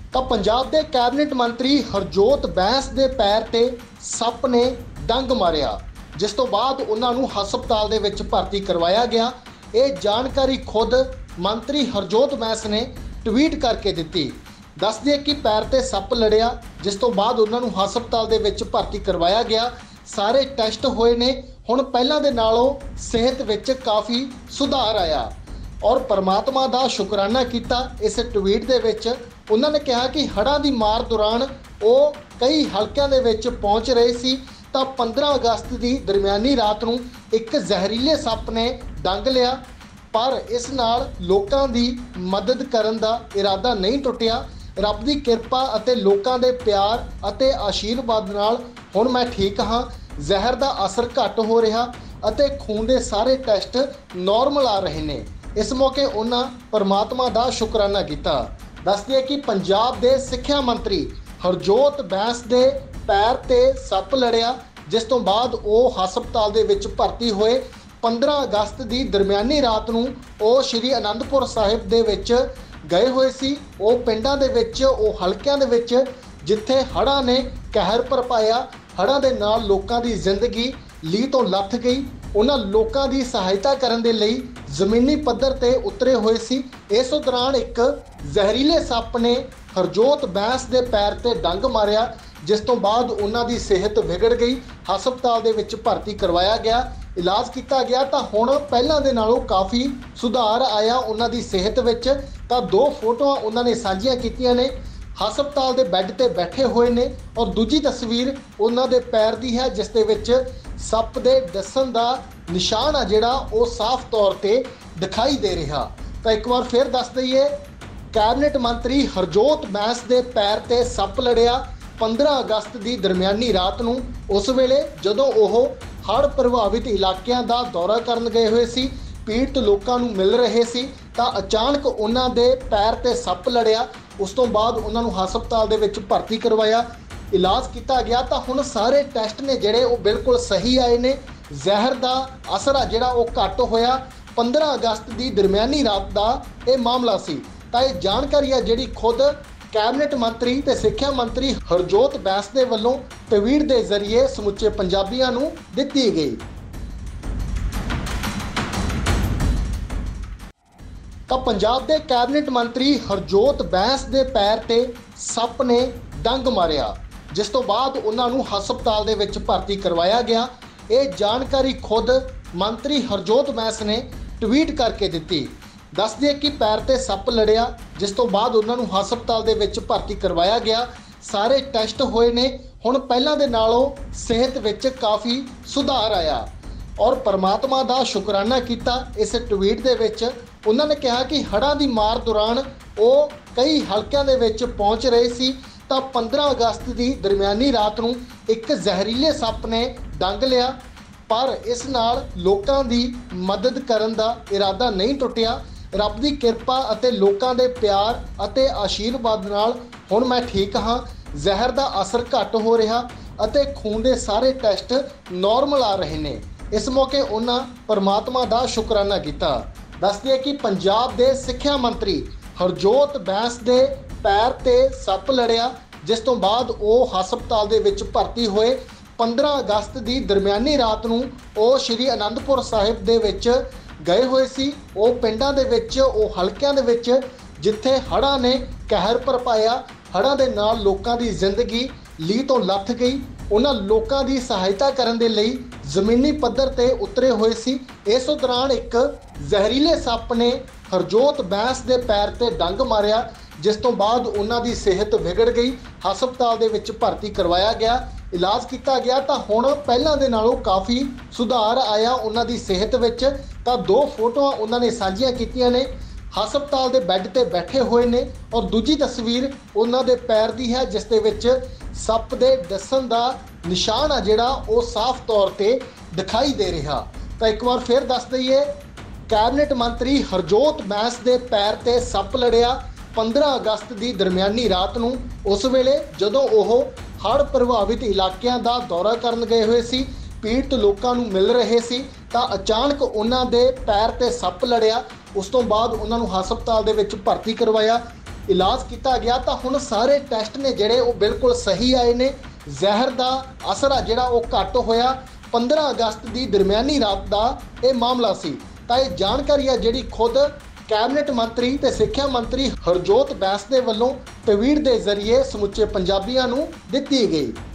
ਤਾਂ ਪੰਜਾਬ ਦੇ ਕੈਬਨਿਟ ਮੰਤਰੀ ਹਰਜੋਤ ਬੈਂਸ ਦੇ ਪੈਰ ਤੇ ਸੱਪ ਨੇ ਡੰਗ ਮਾਰਿਆ, ਜਿਸ ਤੋਂ ਬਾਅਦ ਉਹਨਾਂ ਨੂੰ ਹਸਪਤਾਲ ਦੇ ਵਿੱਚ ਭਰਤੀ ਕਰਵਾਇਆ ਗਿਆ। ਇਹ ਜਾਣਕਾਰੀ ਖੁਦ ਮੰਤਰੀ ਹਰਜੋਤ ਬੈਂਸ ਨੇ ਟਵੀਟ ਕਰਕੇ ਦਿੱਤੀ। ਦੱਸ ਦਈਏ ਕਿ ਪੈਰ ਤੇ ਸੱਪ ਲੜਿਆ, ਜਿਸ ਤੋਂ ਬਾਅਦ ਉਹਨਾਂ ਨੂੰ ਹਸਪਤਾਲ ਦੇ ਵਿੱਚ ਭਰਤੀ ਕਰਵਾਇਆ ਗਿਆ। ਸਾਰੇ ਟੈਸਟ ਹੋਏ ਨੇ, ਹੁਣ ਪਹਿਲਾਂ ਦੇ ਨਾਲੋਂ ਸਿਹਤ ਵਿੱਚ ਕਾਫੀ ਸੁਧਾਰ ਆਇਆ ਔਰ परमात्मा ਦਾ ਸ਼ੁਕਰਾਨਾ ਕੀਤਾ। ਇਸ ਟਵੀਟ ਦੇ ਵਿੱਚ ਉਹਨਾਂ ਨੇ ਕਿਹਾ ਕਿ ਹੜ੍ਹਾਂ ਦੀ ਮਾਰ ਦੌਰਾਨ ਉਹ ਕਈ ਹਲਕਿਆਂ ਦੇ ਵਿੱਚ ਪਹੁੰਚ ਰਹੇ ਸੀ ਤਾਂ 15 ਅਗਸਤ ਦੀ ਦਰਮਿਆਨੀ ਰਾਤ ਨੂੰ ਇੱਕ ਜ਼ਹਿਰੀਲੇ ਸੱਪ ਨੇ ਡੰਗ ਲਿਆ, ਪਰ ਇਸ ਨਾਲ ਲੋਕਾਂ ਦੀ ਮਦਦ ਕਰਨ ਦਾ ਇਰਾਦਾ ਨਹੀਂ ਟੁੱਟਿਆ। ਰੱਬ ਦੀ ਕਿਰਪਾ ਅਤੇ ਲੋਕਾਂ ਦੇ ਪਿਆਰ ਅਤੇ ਆਸ਼ੀਰਵਾਦ ਨਾਲ ਹੁਣ ਮੈਂ ਠੀਕ ਹਾਂ। ਜ਼ਹਿਰ ਦਾ ਅਸਰ ਘੱਟ ਹੋ ਰਿਹਾ ਅਤੇ ਖੂਨ ਦੇ ਸਾਰੇ ਟੈਸਟ ਨਾਰਮਲ ਆ ਰਹੇ ਨੇ। ਇਸ ਮੌਕੇ ਉਹਨਾਂ परमात्मा ਦਾ ਸ਼ੁਕਰਾਨਾ ਕੀਤਾ। ਦੱਸ ਦਈਏ ਕਿ ਪੰਜਾਬ ਦੇ ਸਿੱਖਿਆ ਮੰਤਰੀ ਹਰਜੋਤ ਬੈਂਸ ਦੇ ਪੈਰ ਤੇ ਸੱਪ ਲੜਿਆ, ਜਿਸ ਤੋਂ ਬਾਅਦ ਉਹ ਹਸਪਤਾਲ ਦੇ ਵਿੱਚ ਭਰਤੀ ਹੋਏ। 15 ਅਗਸਤ ਦੀ ਦਰਮਿਆਨੀ ਰਾਤ ਨੂੰ ਉਹ ਸ਼੍ਰੀ ਅਨੰਦਪੁਰ ਸਾਹਿਬ ਦੇ ਵਿੱਚ ਗਏ ਹੋਏ ਸੀ। ਉਹ ਪਿੰਡਾਂ ਦੇ ਵਿੱਚ, ਉਹ ਹਲਕਿਆਂ ਦੇ ਵਿੱਚ ਜਿੱਥੇ ਹੜ੍ਹਾਂ ਨੇ ਕਹਿਰ ਭਰਪਾਇਆ, ਹੜ੍ਹਾਂ ਦੇ ਨਾਲ ਲੋਕਾਂ ਦੀ ਜ਼ਿੰਦਗੀ ਲੀਹ ਤੋਂ ਲੱਥ ਗਈ। ਉਹਨਾਂ ਲੋਕਾਂ ਦੀ ਸਹਾਇਤਾ ਕਰਨ ਦੇ ਲਈ ਜ਼ਮੀਨੀ ਪੱਧਰ ਤੇ ਉਤਰੇ ਹੋਏ ਸੀ। ਇਸ ਦੌਰਾਨ ਇੱਕ ਜ਼ਹਿਰੀਲੇ ਸੱਪ ਨੇ ਹਰਜੋਤ ਬੈਂਸ ਦੇ ਪੈਰ ਤੇ ਡੰਗ ਮਾਰਿਆ, ਜਿਸ ਤੋਂ ਬਾਅਦ ਉਹਨਾਂ ਦੀ ਸਿਹਤ ਵਿਗੜ ਗਈ। ਹਸਪਤਾਲ ਦੇ ਵਿੱਚ ਭਰਤੀ ਕਰਵਾਇਆ ਗਿਆ, ਇਲਾਜ ਕੀਤਾ ਗਿਆ ਤਾਂ ਹੁਣ ਪਹਿਲਾਂ ਦੇ ਨਾਲੋਂ ਕਾਫੀ ਸੁਧਾਰ ਆਇਆ ਉਹਨਾਂ ਦੀ ਸਿਹਤ ਵਿੱਚ। ਤਾਂ 2 ਫੋਟੋਆਂ ਉਹਨਾਂ ਨੇ ਸਾਂਝੀਆਂ ਕੀਤੀਆਂ ਨੇ, ਹਸਪਤਾਲ ਦੇ ਬੈੱਡ ਤੇ ਬੈਠੇ ਹੋਏ ਨੇ ਔਰ ਦੂਜੀ ਤਸਵੀਰ ਉਹਨਾਂ ਦੇ ਪੈਰ ਦੀ ਹੈ, ਜਿਸ ਦੇ ਵਿੱਚ ਸੱਪ ਦੇ ਡਸਣ ਦਾ ਨਿਸ਼ਾਨ ਆ ਜਿਹੜਾ ਉਹ ਸਾਫ਼ ਤੌਰ ਤੇ ਦਿਖਾਈ ਦੇ ਰਿਹਾ। ਤਾਂ ਇੱਕ ਵਾਰ ਫਿਰ ਦੱਸ ਦਈਏ, ਕੈਬਨਿਟ ਮੰਤਰੀ ਹਰਜੋਤ ਬੈਂਸ ਦੇ ਪੈਰ ਤੇ ਸੱਪ ਲੜਿਆ 15 ਅਗਸਤ ਦੀ ਦਰਮਿਆਨੀ ਰਾਤ ਨੂੰ। ਉਸ ਵੇਲੇ ਜਦੋਂ ਉਹ ਹੜ੍ਹ ਪ੍ਰਭਾਵਿਤ ਇਲਾਕਿਆਂ ਦਾ ਦੌਰਾ ਕਰਨ ਗਏ ਹੋਏ ਸੀ, ਪੀੜਤ ਲੋਕਾਂ ਨੂੰ ਮਿਲ ਰਹੇ ਸੀ ਤਾਂ ਅਚਾਨਕ ਉਹਨਾਂ ਦੇ ਪੈਰ ਤੇ ਸੱਪ ਲੜਿਆ। ਉਸ ਤੋਂ ਬਾਅਦ ਉਹਨਾਂ ਨੂੰ ਹਸਪਤਾਲ ਦੇ ਵਿੱਚ ਭਰਤੀ ਕਰਵਾਇਆ, ਇਲਾਜ ਕੀਤਾ ਗਿਆ ਤਾਂ ਹੁਣ ਸਾਰੇ ਟੈਸਟ ਨੇ ਜਿਹੜੇ ਉਹ ਬਿਲਕੁਲ ਸਹੀ ਆਏ ਨੇ। ਜ਼ਹਿਰ ਦਾ ਅਸਰ ਆ ਜਿਹੜਾ ਉਹ ਘੱਟ ਹੋਇਆ। 15 ਅਗਸਤ ਦੀ ਦਰਮਿਆਨੀ ਰਾਤ ਦਾ ਇਹ ਮਾਮਲਾ ਸੀ। ਤਾਂ ਇਹ ਜਾਣਕਾਰੀ ਆ ਜਿਹੜੀ ਖੁਦ ਕੈਬਨਿਟ ਮੰਤਰੀ ਤੇ ਸਿੱਖਿਆ ਮੰਤਰੀ ਹਰਜੋਤ ਬੈਂਸ ਦੇ ਵੱਲੋਂ ਟਵੀਟ ਦੇ ਜ਼ਰੀਏ ਸਮੁੱਚੇ ਪੰਜਾਬੀਆਂ ਨੂੰ ਦਿੱਤੀ ਗਈ। ਤਾਂ ਪੰਜਾਬ ਦੇ ਕੈਬਨਿਟ ਮੰਤਰੀ ਹਰਜੋਤ ਬੈਂਸ ਦੇ ਪੈਰ ਤੇ ਸੱਪ ਨੇ ਡੰਗ ਮਾਰਿਆ, ਜਿਸ ਤੋਂ ਬਾਅਦ ਉਹਨਾਂ ਨੂੰ ਹਸਪਤਾਲ ਦੇ ਵਿੱਚ ਭਰਤੀ ਕਰਵਾਇਆ ਗਿਆ। ਇਹ ਜਾਣਕਾਰੀ ਖੁਦ ਮੰਤਰੀ ਹਰਜੋਤ ਬੈਂਸ ਨੇ ਟਵੀਟ ਕਰਕੇ ਦਿੱਤੀ। ਦੱਸ ਦਈਏ ਕਿ ਪੈਰ ਤੇ ਸੱਪ ਲੜਿਆ, ਜਿਸ ਤੋਂ ਬਾਅਦ ਉਹਨਾਂ ਨੂੰ ਹਸਪਤਾਲ ਦੇ ਵਿੱਚ ਭਰਤੀ ਕਰਵਾਇਆ ਗਿਆ। ਸਾਰੇ ਟੈਸਟ ਹੋਏ ਨੇ, ਹੁਣ ਪਹਿਲਾਂ ਦੇ ਨਾਲੋਂ ਸਿਹਤ ਵਿੱਚ ਕਾਫੀ ਸੁਧਾਰ ਆਇਆ ਔਰ परमात्मा ਦਾ ਸ਼ੁਕਰਾਨਾ ਕੀਤਾ। ਇਸ ਟਵੀਟ ਦੇ ਵਿੱਚ ਉਹਨਾਂ ਨੇ ਕਿਹਾ ਕਿ ਹੜ੍ਹਾਂ ਦੀ ਮਾਰ ਦੌਰਾਨ ਉਹ ਕਈ ਹਲਕਿਆਂ ਦੇ ਵਿੱਚ ਪਹੁੰਚ ਰਹੇ ਸੀ ਤਾਂ 15 ਅਗਸਤ ਦੀ ਦਰਮਿਆਨੀ ਰਾਤ ਨੂੰ ਇੱਕ ਜ਼ਹਿਰੀਲੇ ਸੱਪ ਨੇ ਡੰਗ ਲਿਆ, ਪਰ ਇਸ ਨਾਲ ਲੋਕਾਂ ਦੀ ਮਦਦ ਕਰਨ ਦਾ ਇਰਾਦਾ ਨਹੀਂ ਟੁੱਟਿਆ। ਰੱਬ ਦੀ ਕਿਰਪਾ ਅਤੇ ਲੋਕਾਂ ਦੇ ਪਿਆਰ ਅਤੇ ਆਸ਼ੀਰਵਾਦ ਨਾਲ ਹੁਣ ਮੈਂ ਠੀਕ ਹਾਂ। ਜ਼ਹਿਰ ਦਾ ਅਸਰ ਘੱਟ ਹੋ ਰਿਹਾ ਅਤੇ ਖੂਨ ਦੇ ਸਾਰੇ ਟੈਸਟ ਨਾਰਮਲ ਆ ਰਹੇ ਨੇ। ਇਸ ਮੌਕੇ ਉਹਨਾਂ परमात्मा ਦਾ ਸ਼ੁਕਰਾਨਾ ਕੀਤਾ। ਦੱਸ ਦਈਏ ਕਿ ਪੰਜਾਬ ਦੇ ਸਿੱਖਿਆ ਮੰਤਰੀ ਹਰਜੋਤ ਬੈਂਸ ਦੇ ਪੈਰ ਤੇ ਸੱਪ ਲੜਿਆ, ਜਿਸ ਤੋਂ ਬਾਅਦ ਉਹ ਹਸਪਤਾਲ ਦੇ ਵਿੱਚ ਭਰਤੀ ਹੋਏ। 15 ਅਗਸਤ ਦੀ ਦਰਮਿਆਨੀ ਰਾਤ ਨੂੰ ਉਹ ਸ਼੍ਰੀ ਅਨੰਦਪੁਰ ਸਾਹਿਬ ਦੇ ਵਿੱਚ ਗਏ ਹੋਏ ਸੀ। ਉਹ ਪਿੰਡਾਂ ਦੇ ਵਿੱਚ, ਉਹ ਹਲਕਿਆਂ ਦੇ ਵਿੱਚ ਜਿੱਥੇ ਹੜ੍ਹਾਂ ਨੇ ਕਹਿਰ ਭਰਪਾਇਆ, ਹੜ੍ਹਾਂ ਦੇ ਨਾਲ ਲੋਕਾਂ ਦੀ ਜ਼ਿੰਦਗੀ ਲੀਹ ਤੋਂ ਲੱਥ ਗਈ। ਉਹਨਾਂ ਲੋਕਾਂ ਦੀ ਸਹਾਇਤਾ ਕਰਨ ਦੇ ਲਈ ਜ਼ਮੀਨੀ ਪੱਧਰ ਤੇ ਉਤਰੇ ਹੋਏ ਸੀ। ਇਸ ਦੌਰਾਨ ਇੱਕ ਜ਼ਹਿਰੀਲੇ ਸੱਪ ਨੇ ਹਰਜੋਤ ਬੈਂਸ ਦੇ ਪੈਰ ਤੇ ਡੰਗ ਮਾਰਿਆ, ਜਿਸ ਤੋਂ ਬਾਅਦ ਉਹਨਾਂ ਦੀ ਸਿਹਤ ਵਿਗੜ ਗਈ। ਹਸਪਤਾਲ ਦੇ ਵਿੱਚ ਭਰਤੀ ਕਰਵਾਇਆ ਗਿਆ, ਇਲਾਜ ਕੀਤਾ ਗਿਆ ਤਾਂ ਹੁਣ ਪਹਿਲਾਂ ਦੇ ਨਾਲੋਂ ਕਾਫੀ ਸੁਧਾਰ ਆਇਆ ਉਹਨਾਂ ਦੀ ਸਿਹਤ ਵਿੱਚ। ਤਾਂ 2 ਫੋਟੋਆਂ ਉਹਨਾਂ ਨੇ ਸਾਂਝੀਆਂ ਕੀਤੀਆਂ ਨੇ, ਹਸਪਤਾਲ ਦੇ ਬੈੱਡ ਤੇ ਬੈਠੇ ਹੋਏ ਨੇ ਔਰ ਦੂਜੀ ਤਸਵੀਰ ਉਹਨਾਂ ਦੇ ਪੈਰ ਦੀ ਹੈ, ਜਿਸ ਦੇ ਵਿੱਚ ਸੱਪ ਦੇ ਡਸਣ ਦਾ ਨਿਸ਼ਾਨ ਆ ਜਿਹੜਾ ਉਹ ਸਾਫ਼ ਤੌਰ ਤੇ ਦਿਖਾਈ ਦੇ ਰਿਹਾ। ਤਾਂ ਇੱਕ ਵਾਰ ਫਿਰ ਦੱਸ ਦਈਏ, ਕੈਬਨਿਟ ਮੰਤਰੀ ਹਰਜੋਤ ਬੈਂਸ ਦੇ ਪੈਰ ਤੇ ਸੱਪ ਲੜਿਆ 15 ਅਗਸਤ ਦੀ ਦਰਮਿਆਨੀ ਰਾਤ ਨੂੰ। ਉਸ ਵੇਲੇ ਜਦੋਂ ਉਹ ਹੜ੍ਹ ਪ੍ਰਭਾਵਿਤ ਇਲਾਕਿਆਂ ਦਾ ਦੌਰਾ ਕਰਨ ਗਏ ਹੋਏ ਸੀ, ਪੀੜਤ ਲੋਕਾਂ ਨੂੰ ਮਿਲ ਰਹੇ ਸੀ ਤਾਂ ਅਚਾਨਕ ਉਹਨਾਂ ਦੇ ਪੈਰ ਤੇ ਸੱਪ ਲੜਿਆ। ਉਸ ਤੋਂ ਬਾਅਦ ਉਹਨਾਂ ਨੂੰ ਹਸਪਤਾਲ ਦੇ ਵਿੱਚ ਭਰਤੀ ਕਰਵਾਇਆ, ਇਲਾਜ ਕੀਤਾ ਗਿਆ ਤਾਂ ਹੁਣ ਸਾਰੇ ਟੈਸਟ ਨੇ ਜਿਹੜੇ ਉਹ ਬਿਲਕੁਲ ਸਹੀ ਆਏ ਨੇ। ਜ਼ਹਿਰ ਦਾ ਅਸਰ ਆ ਜਿਹੜਾ ਉਹ ਘੱਟ ਹੋਇਆ। 15 ਅਗਸਤ ਦੀ ਦਰਮਿਆਨੀ ਰਾਤ ਦਾ ਇਹ ਮਾਮਲਾ ਸੀ। ਤਾਂ ਇਹ ਜਾਣਕਾਰੀ ਆ ਜਿਹੜੀ ਖੁਦ ਕੈਬਨਿਟ ਮੰਤਰੀ ਤੇ ਸਿੱਖਿਆ ਮੰਤਰੀ ਹਰਜੋਤ ਬੈਂਸ ਦੇ ਵੱਲੋਂ ਟਵੀਟ ਦੇ ਜ਼ਰੀਏ ਸਮੁੱਚੇ ਪੰਜਾਬੀਆਂ ਨੂੰ ਦਿੱਤੀ ਗਈ।